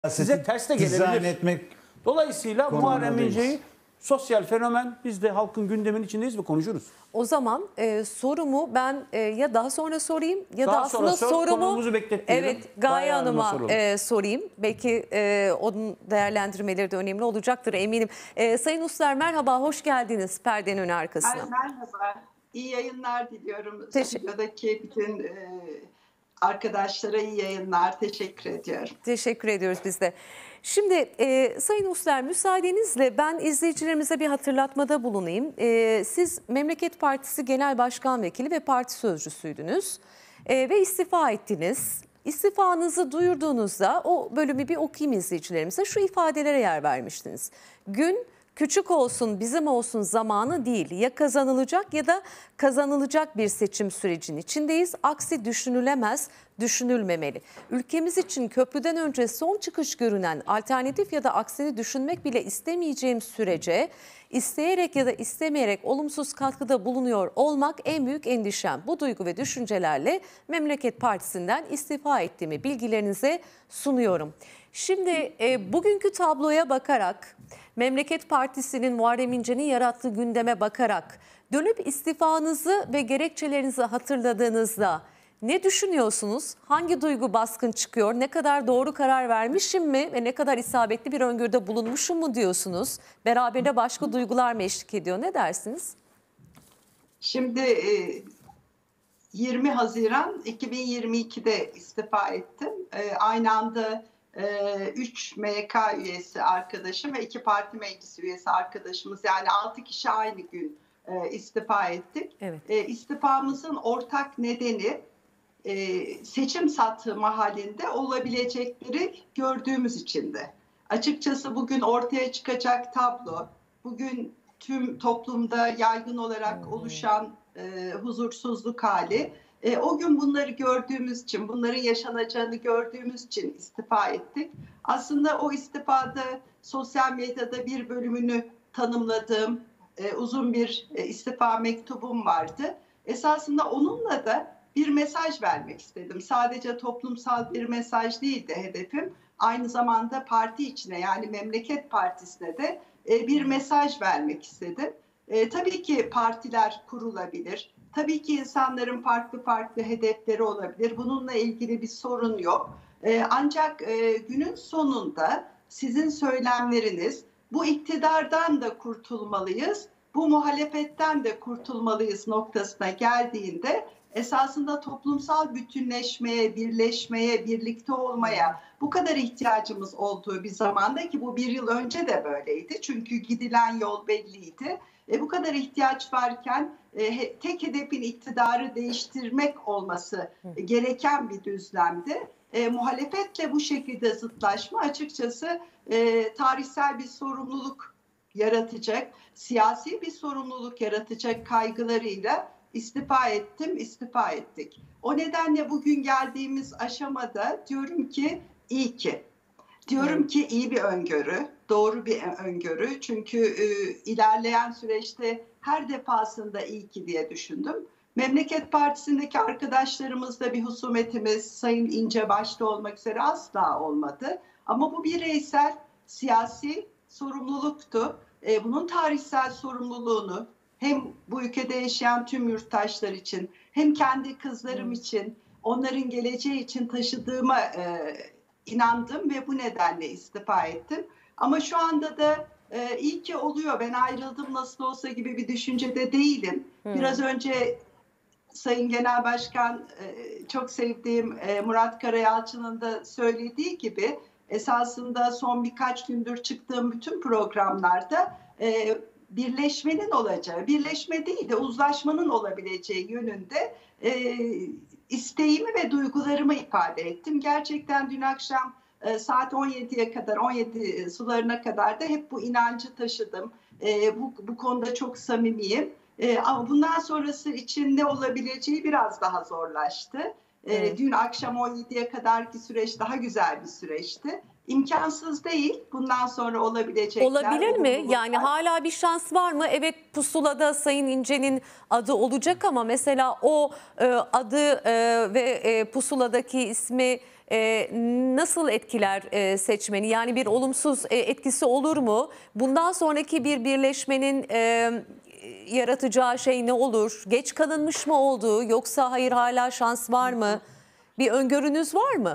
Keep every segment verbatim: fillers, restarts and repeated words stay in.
size ters de gelebilir. Etmek Dolayısıyla Muharrem İnce'yi sosyal fenomen, biz de halkın gündemin içindeyiz ve konuşuruz. O zaman e, sorumu ben e, ya daha sonra sorayım ya daha da aslında sor, sorumu evet Gaye Hanım'a e, sorayım. Belki e, onun değerlendirmeleri de önemli olacaktır eminim. E, Sayın Uslar merhaba, hoş geldiniz perdenin önü arkasına. Merhaba, iyi yayınlar diliyorum. Stüdyodaki bütün e, arkadaşlara iyi yayınlar, teşekkür ediyorum. Teşekkür ediyoruz biz de. Şimdi e, Sayın Uslar, müsaadenizle ben izleyicilerimize bir hatırlatmada bulunayım. E, siz Memleket Partisi Genel Başkan Vekili ve parti sözcüsüydünüz e, ve istifa ettiniz. İstifanızı duyurduğunuzda o bölümü bir okuyayım izleyicilerimize. Şu ifadelere yer vermiştiniz. Gün küçük olsun bizim olsun zamanı değil. Ya kazanılacak ya da kazanılacak bir seçim sürecinin içindeyiz. Aksi düşünülemez, düşünülmemeli. Ülkemiz için köprüden önce son çıkış görünen alternatif ya da aksini düşünmek bile istemeyeceğim sürece isteyerek ya da istemeyerek olumsuz katkıda bulunuyor olmak en büyük endişem. Bu duygu ve düşüncelerle Memleket Partisi'nden istifa ettiğimi bilgilerinize sunuyorum. Şimdi e, bugünkü tabloya bakarak, Memleket Partisi'nin Muharrem İnce'nin yarattığı gündeme bakarak dönüp istifanızı ve gerekçelerinizi hatırladığınızda ne düşünüyorsunuz? Hangi duygu baskın çıkıyor? Ne kadar doğru karar vermişim mi ve ne kadar isabetli bir öngörüde bulunmuşum mu diyorsunuz? Beraberinde başka duygular mı eşlik ediyor? Ne dersiniz? Şimdi yirmi Haziran iki bin yirmi iki'de istifa ettim. Aynı anda üç M K üyesi arkadaşım ve iki parti meclisi üyesi arkadaşımız, yani altı kişi aynı gün istifa ettik. Evet. İstifamızın ortak nedeni seçim satımı halinde olabilecekleri gördüğümüz içindi. Açıkçası bugün ortaya çıkacak tablo, bugün tüm toplumda yaygın olarak oluşan e, huzursuzluk hali, e, o gün bunları gördüğümüz için, bunların yaşanacağını gördüğümüz için istifa ettik. Aslında o istifada sosyal medyada bir bölümünü tanımladığım e, uzun bir e, istifa mektubum vardı. Esasında onunla da bir mesaj vermek istedim. Sadece toplumsal bir mesaj değildi hedefim. Aynı zamanda parti içine, yani Memleket Partisi'ne de e, bir mesaj vermek istedim. E, tabii ki partiler kurulabilir. Tabii ki insanların farklı farklı hedefleri olabilir. Bununla ilgili bir sorun yok. E, ancak e, günün sonunda sizin söylemleriniz, bu iktidardan da kurtulmalıyız, bu muhalefetten de kurtulmalıyız noktasına geldiğinde esasında toplumsal bütünleşmeye, birleşmeye, birlikte olmaya bu kadar ihtiyacımız olduğu bir zamanda, ki bu bir yıl önce de böyleydi. Çünkü gidilen yol belliydi. E, bu kadar ihtiyaç varken e, tek hedefin iktidarı değiştirmek olması e, gereken bir düzlemde. E, muhalefetle bu şekilde zıtlaşma açıkçası e, tarihsel bir sorumluluk yaratacak, siyasi bir sorumluluk yaratacak kaygılarıyla istifa ettim, istifa ettik. O nedenle bugün geldiğimiz aşamada diyorum ki iyi ki. Diyorum ki iyi bir öngörü, doğru bir öngörü. Çünkü e, ilerleyen süreçte her defasında iyi ki diye düşündüm. Memleket Partisi'ndeki arkadaşlarımızla bir husumetimiz Sayın İnce başta olmak üzere asla olmadı. Ama bu bireysel siyasi sorumluluktu. E, bunun tarihsel sorumluluğunu hem bu ülkede yaşayan tüm yurttaşlar için, hem kendi kızlarım için, onların geleceği için taşıdığıma e, inandım ve bu nedenle istifa ettim. Ama şu anda da e, iyi ki oluyor, ben ayrıldım nasıl olsa gibi bir düşüncede değilim. Hmm. Biraz önce Sayın Genel Başkan, e, çok sevdiğim e, Murat Karayalçı'nın da söylediği gibi, esasında son birkaç gündür çıktığım bütün programlarda e, birleşmenin olacağı, birleşme değil de uzlaşmanın olabileceği yönünde e, isteğimi ve duygularımı ifade ettim. Gerçekten dün akşam e, saat on yediye kadar, on yedi sularına kadar da hep bu inancı taşıdım. E, bu, bu konuda çok samimiyim. E, ama bundan sonrası için ne olabileceği biraz daha zorlaştı. E, evet. Dün akşam on yediye kadarki süreç daha güzel bir süreçti. İmkansız değil. Bundan sonra olabilecekler. Olabilir mi? Yani hala bir şans var mı? Evet, pusulada Sayın İnce'nin adı olacak ama mesela o e, adı e, ve e, pusuladaki ismi e, nasıl etkiler e, seçmeni? Yani bir olumsuz e, etkisi olur mu? Bundan sonraki bir birleşmenin e, yaratacağı şey ne olur? Geç kalınmış mı oldu yoksa hayır hala şans var mı? Bir öngörünüz var mı?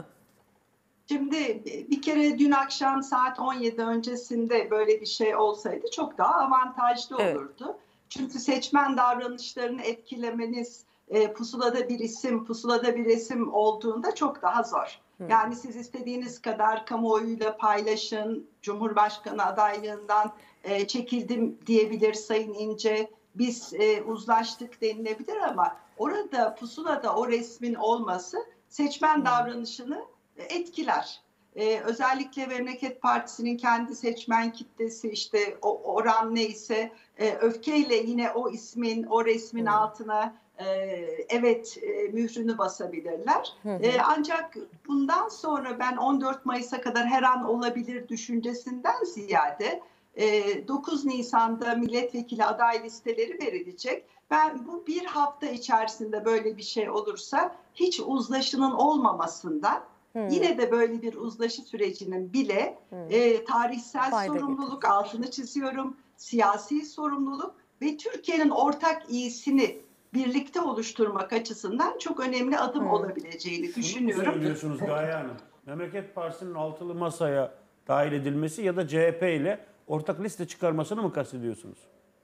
Şimdi bir kere dün akşam saat on yedi öncesinde böyle bir şey olsaydı çok daha avantajlı olurdu. Evet. Çünkü seçmen davranışlarını etkilemeniz e, pusulada bir isim, pusulada bir resim olduğunda çok daha zor. Hı. Yani siz istediğiniz kadar kamuoyuyla paylaşın, Cumhurbaşkanı adaylığından e, çekildim diyebilir Sayın İnce, biz e, uzlaştık denilebilir ama orada pusulada o resmin olması seçmen Hı. davranışını etkiler. Ee, özellikle Memleket Partisi'nin kendi seçmen kitlesi işte o oran neyse e, öfkeyle yine o ismin, o resmin hmm. altına e, evet e, mührünü basabilirler. Hmm. E, ancak bundan sonra ben on dört Mayıs'a kadar her an olabilir düşüncesinden ziyade e, dokuz Nisan'da milletvekili aday listeleri verilecek. Ben bu bir hafta içerisinde böyle bir şey olursa hiç uzlaşının olmamasından Hmm. yine de böyle bir uzlaşı sürecinin bile hmm. e, tarihsel Fayda sorumluluk getirsin. Altını çiziyorum, siyasi sorumluluk ve Türkiye'nin ortak iyisini birlikte oluşturmak açısından çok önemli adım hmm. olabileceğini Şunu düşünüyorum. Şunu söylüyorsunuz Gaye Hanım, Memleket Partisi'nin altılı masaya dahil edilmesi ya da C H P ile ortak liste çıkarmasını mı kastediyorsunuz?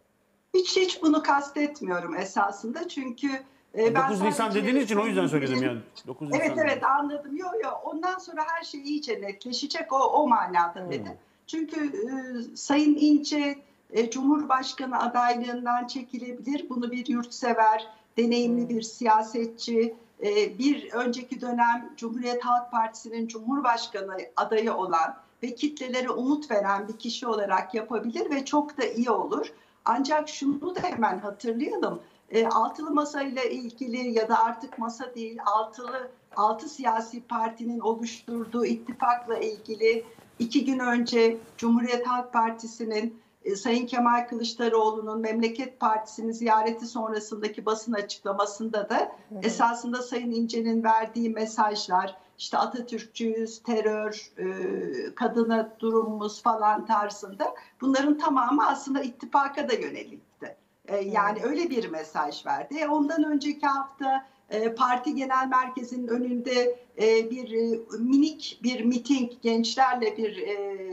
Hiç hiç bunu kastetmiyorum esasında çünkü Ben dokuz Nisan dediğiniz için o yüzden söyledim yani. dokuz evet Nisan evet anladım. Yok yok ondan sonra her şey iyice netleşecek o o manada hmm. dedi. Çünkü e, Sayın İnce e, Cumhurbaşkanı adaylığından çekilebilir. Bunu bir yurtsever, deneyimli hmm. bir siyasetçi, e, bir önceki dönem Cumhuriyet Halk Partisi'nin Cumhurbaşkanı adayı olan ve kitlelere umut veren bir kişi olarak yapabilir ve çok da iyi olur. Ancak şunu da hemen hatırlayalım. E, altılı masayla ilgili ya da artık masa değil altılı altı siyasi partinin oluşturduğu ittifakla ilgili iki gün önce Cumhuriyet Halk Partisi'nin e, Sayın Kemal Kılıçdaroğlu'nun Memleket Partisi'ni ziyareti sonrasındaki basın açıklamasında da hı hı. esasında Sayın İnce'nin verdiği mesajlar işte Atatürkçüyüz, terör, e, kadına durumumuz falan tarzında bunların tamamı aslında ittifaka da yönelikti. Yani hmm. öyle bir mesaj verdi. Ondan önceki hafta parti genel merkezinin önünde bir minik bir miting, gençlerle bir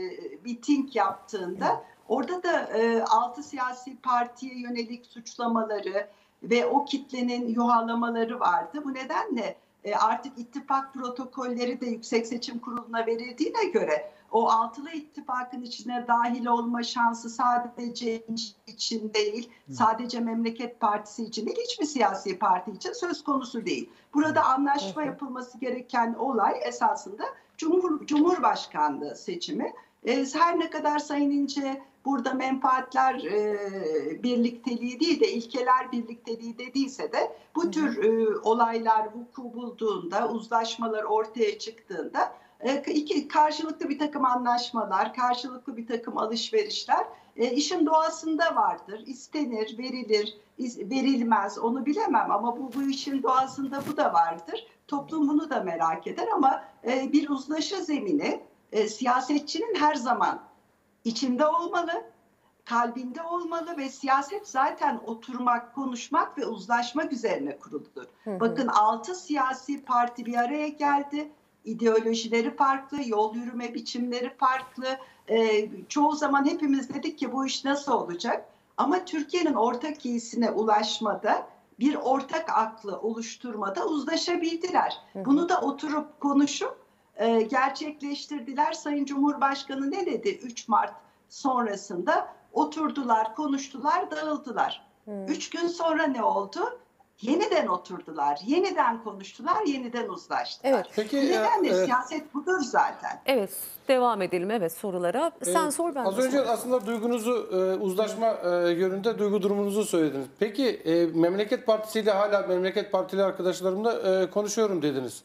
miting yaptığında hmm. orada da altı siyasi partiye yönelik suçlamaları ve o kitlenin yuhalamaları vardı. Bu nedenle artık ittifak protokolleri de Yüksek Seçim Kurulu'na verildiğine göre o altılı ittifakın içine dahil olma şansı sadece için değil, sadece Memleket Partisi için değil, hiçbir siyasi parti için söz konusu değil. Burada anlaşma yapılması gereken olay esasında Cumhur, Cumhurbaşkanlığı seçimi. Her ne kadar Sayın İnce burada menfaatler e, birlikteliği değil de ilkeler birlikteliği dediyse de bu Hı-hı. tür e, olaylar vuku bulduğunda, uzlaşmalar ortaya çıktığında e, iki karşılıklı bir takım anlaşmalar, karşılıklı bir takım alışverişler e, işin doğasında vardır. İstenir, verilir, iz, verilmez onu bilemem ama bu, bu işin doğasında bu da vardır. Toplum bunu da merak eder ama e, bir uzlaşı zemini e, siyasetçinin her zaman içinde olmalı, kalbinde olmalı ve siyaset zaten oturmak, konuşmak ve uzlaşmak üzerine kuruludur. Hı hı. Bakın altı siyasi parti bir araya geldi. İdeolojileri farklı, yol yürüme biçimleri farklı. Ee, çoğu zaman hepimiz dedik ki bu iş nasıl olacak? Ama Türkiye'nin ortak iyisine ulaşmada, bir ortak aklı oluşturmada uzlaşabildiler. Hı hı. Bunu da oturup konuşup e, gerçekleştirdiler. Sayın Cumhurbaşkanı ne dedi? üç Mart sonrasında oturdular, konuştular, dağıldılar. Hmm. Üç gün sonra ne oldu? Yeniden oturdular, yeniden konuştular, yeniden uzlaştılar. Evet. Peki, Bu nedenle e, siyaset budur zaten. Evet, devam edelim evet sorulara. Sen e, sor ben Az de önce sorayım. aslında duygunuzu, e, uzlaşma e, yönünde duygu durumunuzu söylediniz. Peki e, Memleket Partisi ile hala Memleket Partili arkadaşlarımla e, konuşuyorum dediniz.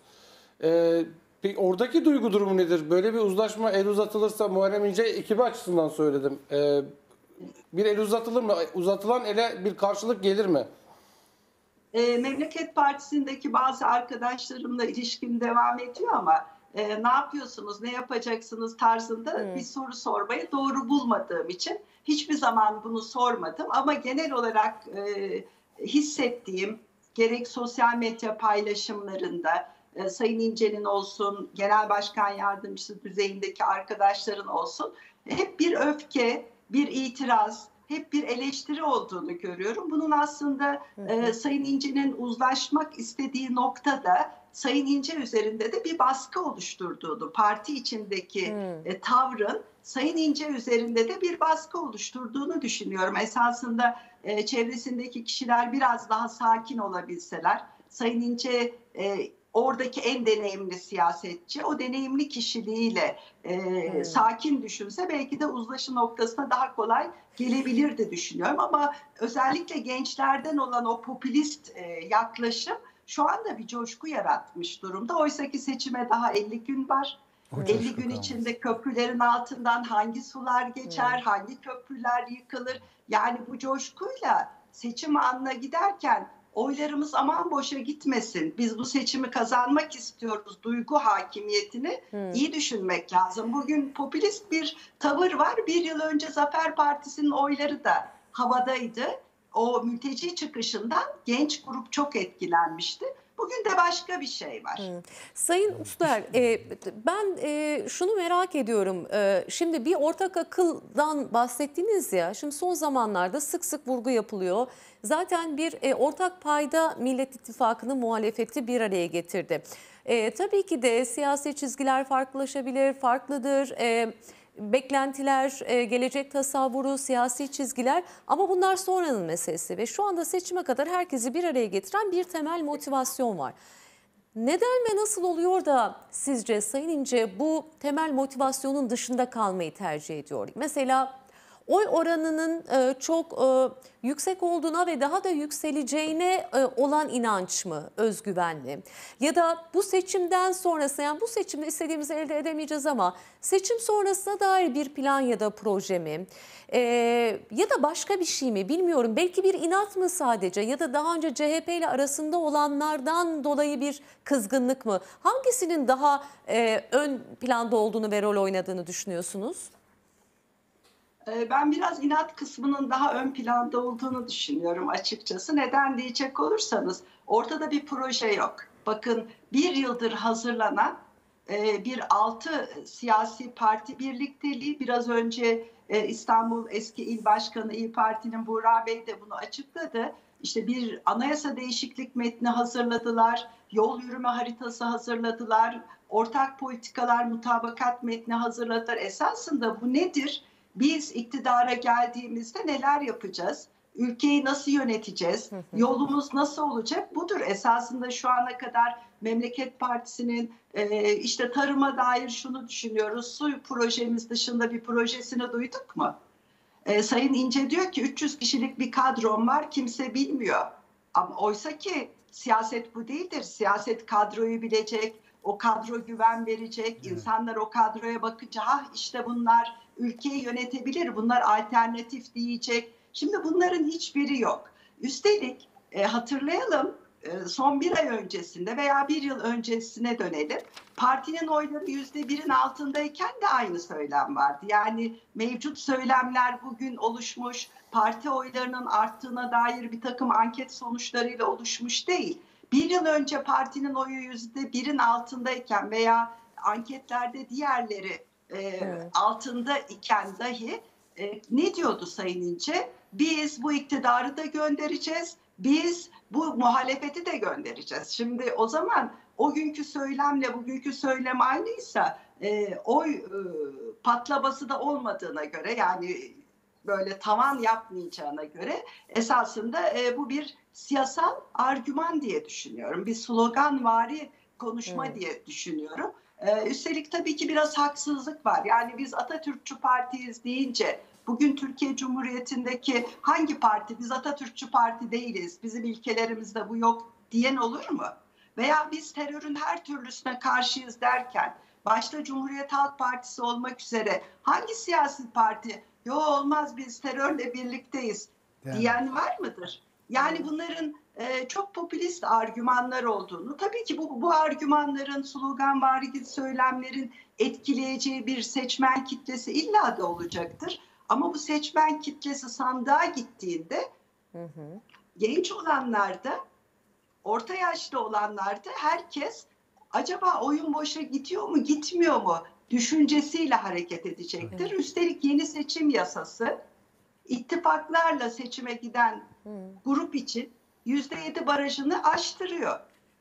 E, peki oradaki duygu durumu nedir? Böyle bir uzlaşma el uzatılırsa Muharrem İnce ekibi açısından söyledim. E, bir el uzatılır mı? Uzatılan ele bir karşılık gelir mi? E, Memleket Partisi'ndeki bazı arkadaşlarımla ilişkim devam ediyor ama e, ne yapıyorsunuz, ne yapacaksınız tarzında Hmm. bir soru sormayı doğru bulmadığım için hiçbir zaman bunu sormadım. Ama genel olarak e, hissettiğim, gerek sosyal medya paylaşımlarında e, Sayın İnce'nin olsun, Genel Başkan Yardımcısı düzeyindeki arkadaşların olsun, hep bir öfke, bir itiraz, hep bir eleştiri olduğunu görüyorum. Bunun aslında e, Sayın İnce'nin uzlaşmak istediği noktada Sayın İnce üzerinde de bir baskı oluşturduğunu, parti içindeki Hmm. e, tavrın Sayın İnce üzerinde de bir baskı oluşturduğunu düşünüyorum. Esasında e, çevresindeki kişiler biraz daha sakin olabilseler, Sayın İnce e, oradaki en deneyimli siyasetçi, o deneyimli kişiliğiyle e, Hmm. sakin düşünse belki de uzlaşı noktasına daha kolay gelebilirdi düşünüyorum. Ama özellikle gençlerden olan o popülist e, yaklaşım şu anda bir coşku yaratmış durumda. Oysa ki seçime daha elli gün var. O elli coşku gün kalmaz. içinde köprülerin altından hangi sular geçer, hangi köprüler yıkılır? Yani bu coşkuyla seçim anına giderken oylarımız aman boşa gitmesin, biz bu seçimi kazanmak istiyoruz duygu hakimiyetini Hmm. iyi düşünmek lazım. Bugün popülist bir tavır var. Bir yıl önce Zafer Partisi'nin oyları da havadaydı. O mülteci çıkışından genç grup çok etkilenmişti. Bugün de başka bir şey var. Sayın Usler, e, ben e, şunu merak ediyorum. E, şimdi bir ortak akıldan bahsettiniz ya. Şimdi son zamanlarda sık sık vurgu yapılıyor. Zaten bir e, ortak payda Millet İttifakı'nın muhalefeti bir araya getirdi. E, tabii ki de siyasi çizgiler farklılaşabilir, farklıdır. E, beklentiler, e, gelecek tasavvuru, siyasi çizgiler ama bunlar sonranın meselesi ve şu anda seçime kadar herkesi bir araya getiren bir temel motivasyon var. Neden ve nasıl oluyor da sizce Sayın İnce bu temel motivasyonun dışında kalmayı tercih ediyor? Mesela oy oranının e, çok e, yüksek olduğuna ve daha da yükseleceğine e, olan inanç mı, özgüven mi? Ya da bu seçimden sonrası, yani bu seçimde istediğimizi elde edemeyeceğiz ama seçim sonrasına dair bir plan ya da proje mi? E, ya da başka bir şey mi bilmiyorum. Belki bir inat mı sadece ya da daha önce C H P ile arasında olanlardan dolayı bir kızgınlık mı? Hangisinin daha e, ön planda olduğunu ve rol oynadığını düşünüyorsunuz? Ben biraz inat kısmının daha ön planda olduğunu düşünüyorum açıkçası. Neden diyecek olursanız ortada bir proje yok. Bakın bir yıldır hazırlanan bir altı siyasi parti birlikteliği, biraz önce İstanbul eski il başkanı İYİ Parti'nin Buğra Bey de bunu açıkladı. İşte bir anayasa değişiklik metni hazırladılar, yol yürüme haritası hazırladılar, ortak politikalar mutabakat metni hazırladılar. Esasında bu nedir? Biz iktidara geldiğimizde neler yapacağız? Ülkeyi nasıl yöneteceğiz? Yolumuz nasıl olacak? Budur esasında şu ana kadar Memleket Partisi'nin e, işte tarıma dair şunu düşünüyoruz. Su projemiz dışında bir projesini duyduk mu? E, Sayın İnce diyor ki üç yüz kişilik bir kadrom var, kimse bilmiyor. Ama oysa ki siyaset bu değildir. Siyaset kadroyu bilecek, o kadro güven verecek. Evet. İnsanlar o kadroya bakınca ha işte bunlar ülkeyi yönetebilir, bunlar alternatif diyecek. Şimdi bunların hiçbiri yok. Üstelik e, hatırlayalım e, son bir ay öncesinde veya bir yıl öncesine dönelim. Partinin oyları yüzde birin altındayken de aynı söylem vardı. Yani mevcut söylemler bugün oluşmuş, parti oylarının arttığına dair bir takım anket sonuçlarıyla oluşmuş değil. Bir yıl önce partinin oyu yüzde birin altındayken veya anketlerde diğerleri e, evet. altında iken dahi e, ne diyordu Sayın İnce? Biz bu iktidarı da göndereceğiz, biz bu muhalefeti de göndereceğiz. Şimdi o zaman o günkü söylemle bugünkü söylem aynıysa e, oy e, patlaması da olmadığına göre, yani böyle tavan yapmayacağına göre esasında e, bu bir siyasal argüman diye düşünüyorum. Bir sloganvari konuşma hmm. diye düşünüyorum. Ee, üstelik tabii ki biraz haksızlık var. Yani biz Atatürkçü Partiyiz deyince bugün Türkiye Cumhuriyeti'ndeki hangi parti biz Atatürkçü Parti değiliz, bizim ilkelerimizde bu yok diyen olur mu? Veya biz terörün her türlüsüne karşıyız derken başta Cumhuriyet Halk Partisi olmak üzere hangi siyasi parti yo olmaz biz terörle birlikteyiz yani. diyen var mıdır? Yani bunların e, çok popülist argümanlar olduğunu, tabii ki bu, bu argümanların, sloganvari söylemlerin etkileyeceği bir seçmen kitlesi illa da olacaktır. Ama bu seçmen kitlesi sandığa gittiğinde hı hı. genç olanlarda, orta yaşlı olanlarda herkes acaba oyun boşa gidiyor mu, gitmiyor mu düşüncesiyle hareket edecektir. Hı. Üstelik yeni seçim yasası ittifaklarla seçime giden Hı. grup için yüzde yedi barajını aştırıyor.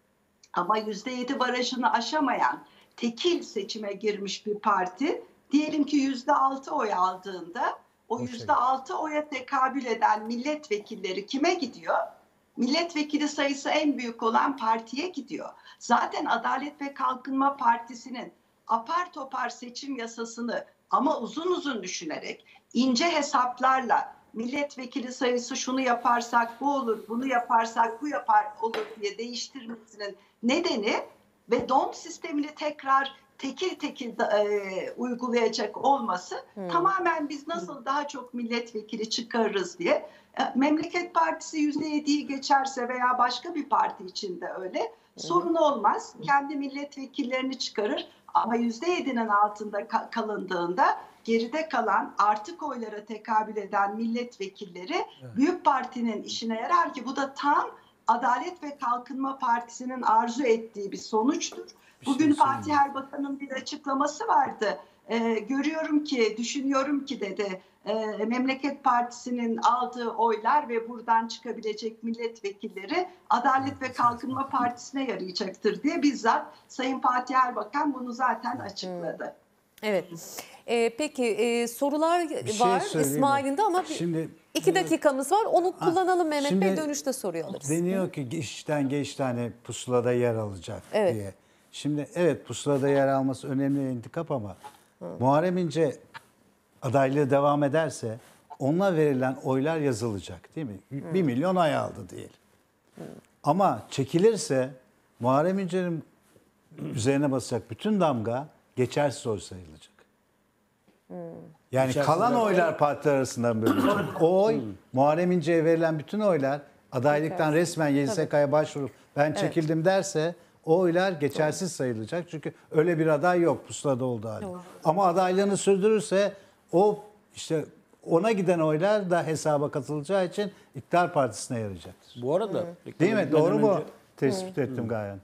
Ama yüzde yedi barajını aşamayan, tekil seçime girmiş bir parti diyelim ki yüzde altı oy aldığında o yüzde altı oya tekabül eden milletvekilleri kime gidiyor? Milletvekili sayısı en büyük olan partiye gidiyor. Zaten Adalet ve Kalkınma Partisi'nin apar topar seçim yasasını ama uzun uzun düşünerek, ince hesaplarla milletvekili sayısı şunu yaparsak bu olur, bunu yaparsak bu yapar olur diye değiştirmesinin nedeni ve D O M sistemini tekrar tekil tekil e, uygulayacak olması hmm. tamamen biz nasıl daha çok milletvekili çıkarırız diye. E, Memleket Partisi yüzde yediyi geçerse veya başka bir parti için de öyle hmm. sorun olmaz. Kendi milletvekillerini çıkarır ama yüzde yedinin altında ka- kalındığında geride kalan artık oylara tekabül eden milletvekilleri evet. büyük partinin işine yarar ki bu da tam Adalet ve Kalkınma Partisi'nin arzu ettiği bir sonuçtur. Bugün şey Fatih Erbakan'ın bir açıklaması vardı. Ee, görüyorum ki, düşünüyorum ki dedi. E, Memleket Partisi'nin aldığı oylar ve buradan çıkabilecek milletvekilleri Adalet ve Kalkınma Partisi'ne yarayacaktır diye bizzat Sayın Fatih Erbakan bunu zaten açıkladı. Evet. Ee, peki e, sorular şey var İsmail'in de ama bir, şimdi, iki dakikamız var. Onu ha, kullanalım Mehmet şimdi, Bey, dönüşte soruyor alırız. Deniyor ki işten geçti hani pusulada yer alacak evet. diye. Şimdi evet pusulada yer alması önemli intikap ama Hı. Muharrem İnce adaylığı devam ederse ona verilen oylar yazılacak değil mi? Hı. Bir milyon oy aldı diyelim. Hı. Ama çekilirse Muharrem İnce'nin üzerine basacak bütün damga geçersiz oy sayılacak. Hmm. Yani geçersiz kalan oylar partiler arasından bölünecek. O oy, hmm. Muharrem İnce'ye verilen bütün oylar adaylıktan geçersiz. Resmen Y S K'ya başvurup ben evet. çekildim derse o oylar geçersiz Doğru. sayılacak. Çünkü öyle bir aday yok pusulada olduğu halde. Doğru. Ama adaylığını sürdürürse o işte ona giden oylar da hesaba katılacağı için iktidar partisine yarayacaktır. Bu arada hmm. değil mi? Doğru mu? Önce... Tespit hmm. ettim Gayen.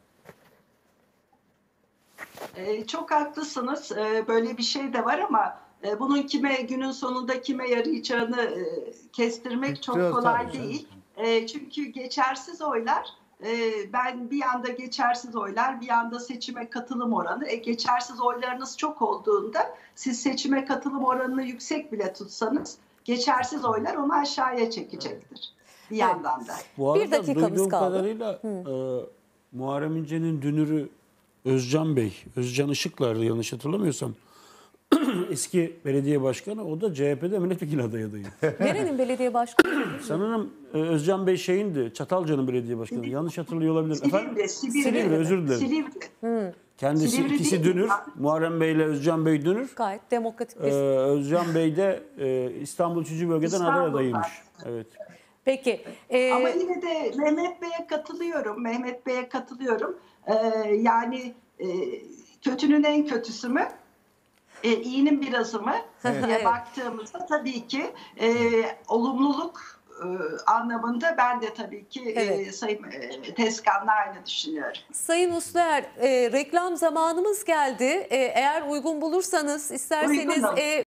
Ee, çok haklısınız. Ee, böyle bir şey de var ama e, bunun kime günün sonunda kime yarayacağını e, kestirmek çok Diyor, kolay değil. E, çünkü geçersiz oylar, e, ben bir yanda geçersiz oylar, bir yanda seçime katılım oranı. E, geçersiz oylarınız çok olduğunda siz seçime katılım oranını yüksek bile tutsanız geçersiz oylar onu aşağıya çekecektir. Bir evet. yandan da. Bu arada bir dakikamız duyduğum kaldı. kadarıyla e, Muharrem İnce'nin dünürü Özcan Bey, Özcan Işıklar'dı yanlış hatırlamıyorsam. Eski belediye başkanı, o da C H P'de milletvekili adayı adayı. Nerenin belediye başkanı? Sanırım Özcan Bey şeyindi, Çatalca'nın belediye başkanı. Silivri. Yanlış hatırlıyor olabilir. Silivri, Efendim? Silivri, Silivri, özür dilerim. Silivri. Hmm. Kendisi Silivri ikisi dünür. Mi? Muharrem Bey ile Özcan Bey dünür. Gayet demokratik bir ee, Özcan Bey de e, İstanbul üçüncü bölgeden aday adayıymış. Evet. Peki. E... Ama yine de Mehmet Bey'e katılıyorum. Mehmet Bey'e katılıyorum. Ee, yani e, kötünün en kötüsü mü? E, iyinin birazı mı diye evet. baktığımızda tabii ki e, olumluluk e, anlamında ben de tabii ki evet. e, Sayın e, Tezkan'la aynı düşünüyorum. Sayın Usluer, e, reklam zamanımız geldi. E, eğer uygun bulursanız isterseniz e,